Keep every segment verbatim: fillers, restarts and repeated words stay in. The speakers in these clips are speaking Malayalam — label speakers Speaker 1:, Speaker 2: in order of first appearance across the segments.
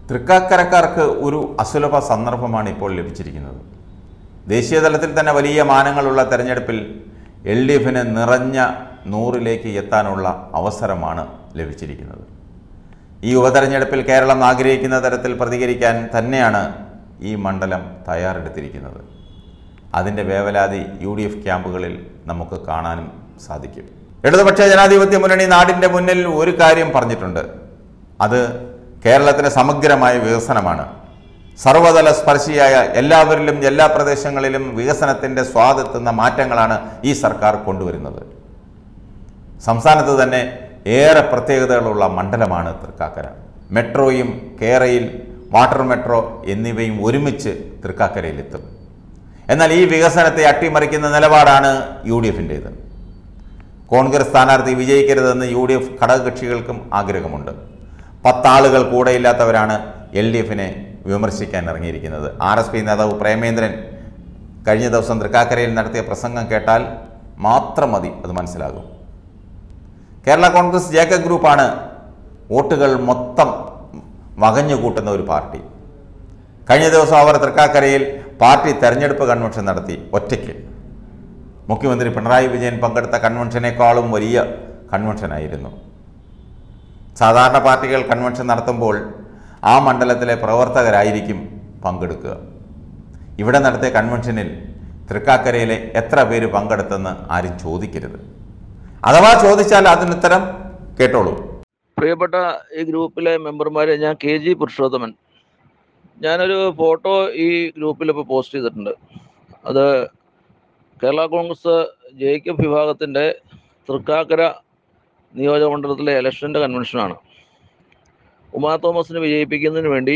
Speaker 1: തൃക്കാക്കരക്കാർക്ക് ഒരു അസുലഭ സന്ദർഭമാണ് ഇപ്പോൾ ലഭിച്ചിരിക്കുന്നത്. ദേശീയ തലത്തിൽ തന്നെ വലിയ മാനങ്ങളുള്ള തെരഞ്ഞെടുപ്പിൽ എൽ ഡി എഫിന് നിറഞ്ഞ നൂറിലേക്ക് എത്താനുള്ള അവസരമാണ് ലഭിച്ചിരിക്കുന്നത്. ഈ ഉപതെരഞ്ഞെടുപ്പിൽ കേരളം ആഗ്രഹിക്കുന്ന തരത്തിൽ പ്രതികരിക്കാൻ തന്നെയാണ് ഈ മണ്ഡലം തയ്യാറെടുത്തിരിക്കുന്നത്. അതിൻ്റെ വേവലാതി യു ഡി എഫ് ക്യാമ്പുകളിൽ നമുക്ക് കാണാനും സാധിക്കും. ഇടതുപക്ഷ ജനാധിപത്യ മുന്നണി നാടിൻ്റെ മുന്നിൽ ഒരു കാര്യം പറഞ്ഞിട്ടുണ്ട്. അത് കേരളത്തിൻ്റെ സമഗ്രമായ വികസനമാണ്. സർവതല സ്പർശിയായ എല്ലാവരിലും എല്ലാ പ്രദേശങ്ങളിലും വികസനത്തിൻ്റെ സ്വാദെത്തുന്ന മാറ്റങ്ങളാണ് ഈ സർക്കാർ കൊണ്ടുവരുന്നത്. സംസ്ഥാനത്ത് തന്നെ ഏറെ പ്രത്യേകതകളുള്ള മണ്ഡലമാണ് തൃക്കാക്കര. മെട്രോയും കേരയിൽ വാട്ടർ മെട്രോ എന്നിവയും ഒരുമിച്ച് തൃക്കാക്കരയിലെത്തും. എന്നാൽ ഈ വികസനത്തെ അട്ടിമറിക്കുന്ന നിലപാടാണ് യു ഡി എഫിൻ്റേത്. കോൺഗ്രസ് സ്ഥാനാർത്ഥി വിജയിക്കരുതെന്ന് യു ഡി എഫ് ഘടകകക്ഷികൾക്കും ആഗ്രഹമുണ്ട്. പത്താളുകൾ കൂടെയില്ലാത്തവരാണ് എൽ ഡി എഫിനെ വിമർശിക്കാൻ ഇറങ്ങിയിരിക്കുന്നത്. ആർ എസ് പി നേതാവ് പ്രേമേന്ദ്രൻ കഴിഞ്ഞ ദിവസം തൃക്കാക്കരയിൽ നടത്തിയ പ്രസംഗം കേട്ടാൽ മാത്രം മതി അത് മനസ്സിലാകും. കേരള കോൺഗ്രസ് ജേക്കബ് ഗ്രൂപ്പാണ് വോട്ടുകൾ മൊത്തം വകഞ്ഞു കൂട്ടുന്ന ഒരു പാർട്ടി. കഴിഞ്ഞ ദിവസം അവർ തൃക്കാക്കരയിൽ പാർട്ടി തെരഞ്ഞെടുപ്പ് കൺവെൻഷൻ നടത്തി ഒറ്റയ്ക്ക്. മുഖ്യമന്ത്രി പിണറായി വിജയൻ പങ്കെടുത്ത കൺവെൻഷനേക്കാളും വലിയ കൺവെൻഷനായിരുന്നു. സാധാരണ പാർട്ടികൾ കൺവെൻഷൻ നടത്തുമ്പോൾ ആ മണ്ഡലത്തിലെ പ്രവർത്തകരായിരിക്കും പങ്കെടുക്കുക. ഇവിടെ നടത്തിയ കൺവെൻഷനിൽ തൃക്കാക്കരയിലെ എത്ര പേര് പങ്കെടുത്തെന്ന് ആരും ചോദിക്കരുത്. അഥവാ ചോദിച്ചാൽ അതിനുത്തരം കേട്ടോളൂ.
Speaker 2: പ്രിയപ്പെട്ട ഈ ഗ്രൂപ്പിലെ മെമ്പർമാരെ, ഞാൻ കെ ജി പുരുഷോത്തമൻ. ഞാനൊരു ഫോട്ടോ ഈ ഗ്രൂപ്പിൽ ഇപ്പോൾ പോസ്റ്റ് ചെയ്തിട്ടുണ്ട്. അത് കേരള കോൺഗ്രസ് ജേക്കബ് വിഭാഗത്തിൻ്റെ തൃക്കാക്കര നിയോജകമണ്ഡലത്തിലെ ഇലക്ഷൻ്റെ കൺവെൻഷനാണ്. ഉമാ തോമസിനെ വിജയിപ്പിക്കുന്നതിന് വേണ്ടി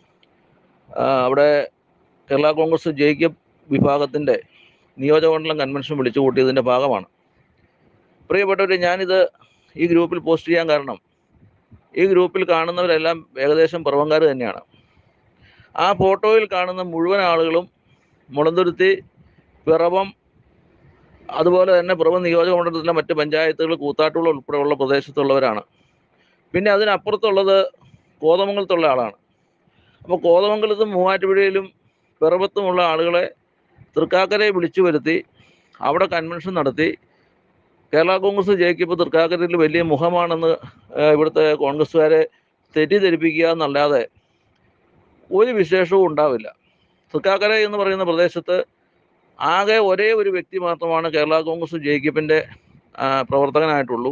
Speaker 2: അവിടെ കേരള കോൺഗ്രസ് ജേക്കബ് വിഭാഗത്തിൻ്റെ നിയോജകമണ്ഡലം കൺവെൻഷൻ വിളിച്ചു കൂട്ടിയതിൻ്റെ ഭാഗമാണ്. പ്രിയപ്പെട്ടവർ, ഞാനിത് ഈ ഗ്രൂപ്പിൽ പോസ്റ്റ് ചെയ്യാൻ കാരണം ഈ ഗ്രൂപ്പിൽ കാണുന്നവരെല്ലാം ഏകദേശം പിറവംകാർ തന്നെയാണ്. ആ ഫോട്ടോയിൽ കാണുന്ന മുഴുവൻ ആളുകളും മുളന്തുരുത്തി, പിറവം, അതുപോലെ തന്നെ പിറവം നിയോജകമണ്ഡലത്തിലെ മറ്റ് പഞ്ചായത്തുകൾ, കൂത്താട്ടുള്ള ഉൾപ്പെടെയുള്ള പ്രദേശത്തുള്ളവരാണ്. പിന്നെ അതിനപ്പുറത്തുള്ളത് കോതമംഗലത്തുള്ള ആളാണ്. അപ്പോൾ കോതമംഗലത്തും മൂവാറ്റുപുഴയിലും പിറവത്തുമുള്ള ആളുകളെ തൃക്കാക്കരയെ വിളിച്ചു വരുത്തി അവിടെ കൺവെൻഷൻ നടത്തി കേരള കോൺഗ്രസ് ജയിക്കപ്പോൾ തൃക്കാക്കരയിൽ വലിയ മുഖമാണെന്ന് ഇവിടുത്തെ കോൺഗ്രസ്സുകാരെ തെറ്റിദ്ധരിപ്പിക്കുക എന്നല്ലാതെ ഒരു വിശേഷവും ഉണ്ടാവില്ല. തൃക്കാക്കര എന്ന് പറയുന്ന പ്രദേശത്ത് ആകെ ഒരേ ഒരു വ്യക്തി മാത്രമാണ് കേരള കോൺഗ്രസ് ജയിക്കപ്പിൻ്റെ പ്രവർത്തകനായിട്ടുള്ളൂ.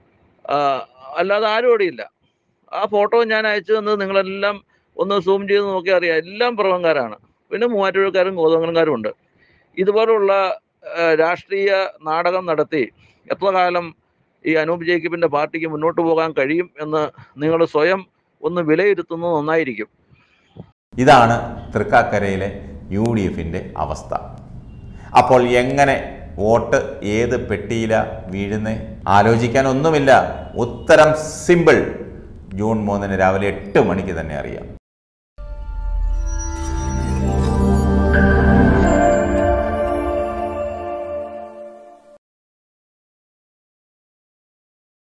Speaker 2: അല്ലാതെ ആരും അവിടെയില്ല. ആ ഫോട്ടോ ഞാൻ അയച്ചു തന്നത് നിങ്ങളെല്ലാം ഒന്ന് സൂം ചെയ്ത് നോക്കിയാൽ അറിയാം. എല്ലാം പിറവംകാരാണ്. പിന്നെ മൂവാറ്റുപുഴക്കാരും കോതമംഗലംകാരും ഉണ്ട്. ഇതുപോലുള്ള രാഷ്ട്രീയ നാടകം നടത്തി എത്ര കാലം ഈ അനൂപ് ജേക്കബിൻ്റെ പാർട്ടിക്ക് മുന്നോട്ട് പോകാൻ കഴിയും എന്ന് നിങ്ങൾ സ്വയം ഒന്ന് വിലയിരുത്തുന്നത് നന്നായിരിക്കും.
Speaker 1: ഇതാണ് തൃക്കാക്കരയിലെ യു ഡി എഫിൻ്റെ അവസ്ഥ. അപ്പോൾ എങ്ങനെ വോട്ട് ഏത് പെട്ടിയിലാണ് വീഴുന്നത് ആലോചിക്കാനൊന്നുമില്ല. ഉത്തരം സിമ്പിൾ. ജൂൺ മൂന്നിന് രാവിലെ എട്ട് മണിക്ക് തന്നെ അറിയാം.